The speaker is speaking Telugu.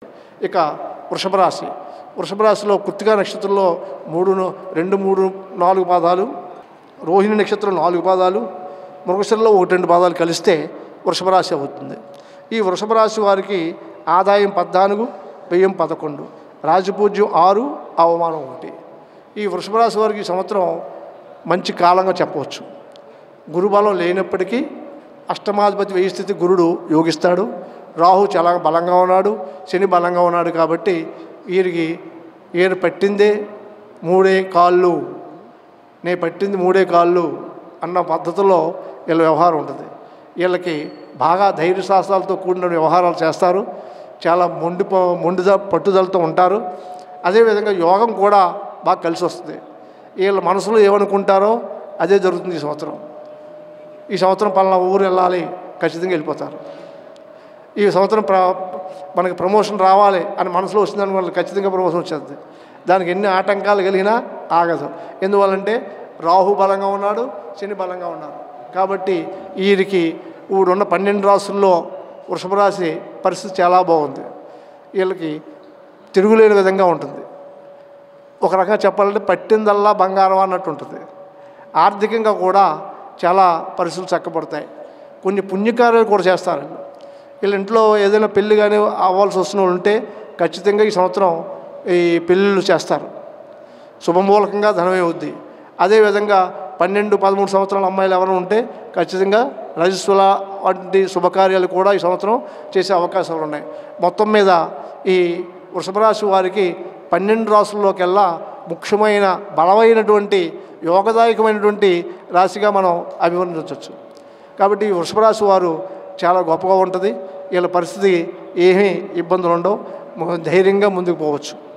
ఇక వృషభ రాశి. వృషభ రాశిలో కృత్తికా నక్షత్రంలో 2, 3, 4 పాదాలు, రోహిణి నక్షత్రం 4 పాదాలు, మృగశిరలో 1, 2 పాదాలు కలిస్తే వృషభ రాశి అవుతుంది. ఈ వృషభ రాశి వారికి ఆదాయం 14, వ్యయం 11, రాజపూజ్యం 6, అవమానం 1. ఈ వృషభ రాశి వారికి ఈ సంవత్సరం మంచి కాలంగా చెప్పవచ్చు. గురుబలం లేనప్పటికీ అష్టమాధిపతి వ్యయ స్థితి గురుడు యోగిస్తాడు. రాహు చాలా బలంగా ఉన్నాడు, శని బలంగా ఉన్నాడు. కాబట్టి వీరికి ఈయన పట్టిందే 3 కాళ్ళు, నేను పట్టింది 3 కాళ్ళు అన్న పద్ధతిలో వీళ్ళ వ్యవహారం ఉంటుంది. వీళ్ళకి బాగా ధైర్య సాహసాలతో కూడిన వ్యవహారాలు చేస్తారు. చాలా పట్టుదలతో ఉంటారు. అదేవిధంగా యోగం కూడా బాగా కలిసి వస్తుంది. వీళ్ళ మనసులో ఏమనుకుంటారో అదే జరుగుతుంది. ఈ సంవత్సరం పలానా ఊరు వెళ్ళాలి, ఖచ్చితంగా వెళ్ళిపోతారు. ఈ సంవత్సరం మనకి ప్రమోషన్ రావాలి అని మనసులో వచ్చిందని వాళ్ళు ఖచ్చితంగా ప్రమోషన్ వచ్చేది. దానికి ఎన్ని ఆటంకాలు కలిగినా ఆగదు. ఎందువల్లంటే రాహు బలంగా ఉన్నాడు, శని బలంగా ఉన్నారు. కాబట్టి వీరికి ఇప్పుడున్న 12 రాశుల్లో వృషభ రాశి పరిస్థితి చాలా బాగుంది. వీళ్ళకి తిరుగులేని విధంగా ఉంటుంది. ఒక రకంగా చెప్పాలంటే పట్టిందల్లా బంగారం అన్నట్టు ఉంటుంది. ఆర్థికంగా కూడా చాలా పరిస్థితులు చక్కబడతాయి. కొన్ని పుణ్యకార్యాలు కూడా చేస్తారు. వీళ్ళ ఇంట్లో ఏదైనా పెళ్ళి కానీ అవ్వాల్సి వస్తున్న వాళ్ళు ఉంటే ఖచ్చితంగా ఈ సంవత్సరం ఈ పెళ్ళిళ్ళు చేస్తారు. శుభమూలకంగా ధనమే అవుద్ది. అదేవిధంగా 12, 13 సంవత్సరాల అమ్మాయిలు ఎవరైనా ఉంటే ఖచ్చితంగా రజస్వల వంటి శుభకార్యాలు కూడా ఈ సంవత్సరం చేసే అవకాశాలు ఉన్నాయి. మొత్తం మీద ఈ వృషభ రాశి వారికి 12 రాశుల్లోకెల్లా ముఖ్యమైన బలమైనటువంటి యోగదాయకమైనటువంటి రాశిగా మనం అభివర్ణించవచ్చు. కాబట్టి ఈ వృషభ రాశి వారు చాలా గొప్పగా ఉంటుంది. వీళ్ళ పరిస్థితి ఏమీ ఇబ్బందులు ఉండవు, ధైర్యంగా ముందుకు పోవచ్చు.